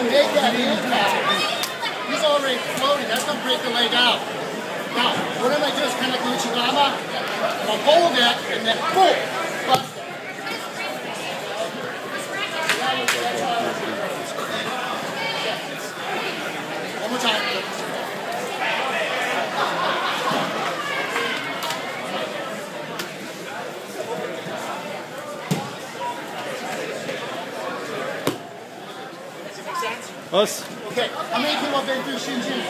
you make that impact, he's already floating. That's going to break the leg out. Now, what I'm going to do is kind of like Uchigama. I'm going to hold it and then boom, bust it. One more time. Us. Okay, how many people have been through Shinjin?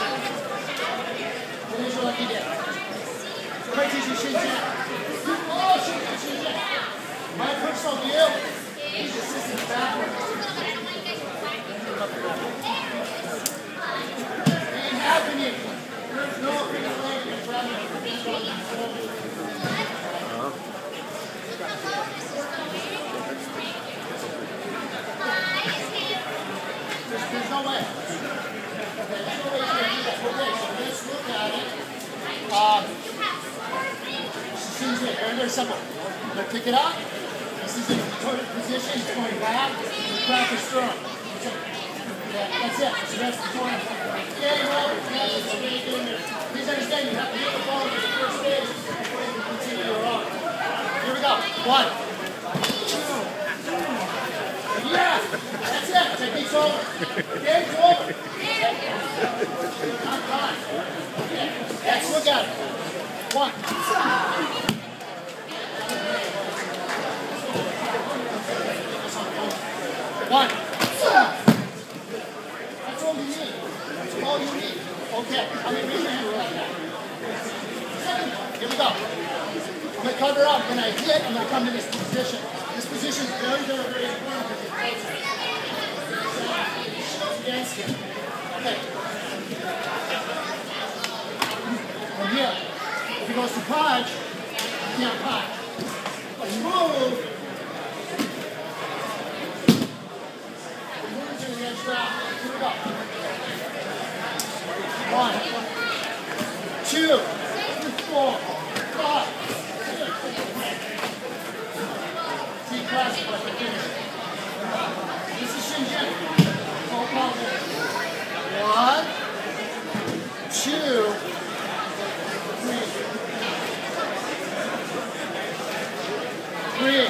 When is your lucky day? Somebody teach you Shinjin. Oh, Shinjin. My personal view, these assistants backwards. Ain't happening. There's no freaking leg in front of There's no way. Okay, there's no way to do that. Okay, so let's look at it. Very simple. I'm going to pick it up. This is in position. It's going back. Crack the sternum. Yeah, that's it. So that's the point. Okay, well, that's what you're doing there. Please understand, you have to hit the ball at the first stage before you can continue your arm. Here we go. 1, 2. Yeah! That's it. Technique's over. Game's over. I'm fine. Okay. Let's look at it. 1. One. That's all you need. That's all you need. Okay. I mean, raise your hand like that. Second one. Here we go. I'm going to cover up. When I hit, I'm going to come to this position. This position is very, very, very important because it shows against it. Okay. From here, if he goes to punch, you can't punch. But you move. Here we go. 1, 2, 4, 5. See, classic, like the finish. This is Shinjin. 1, 2, 3, 4.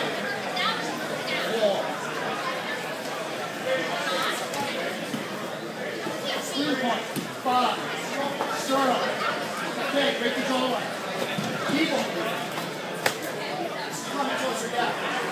5. Sternum. Okay, break the jaw line. Keep on. Coming closer down.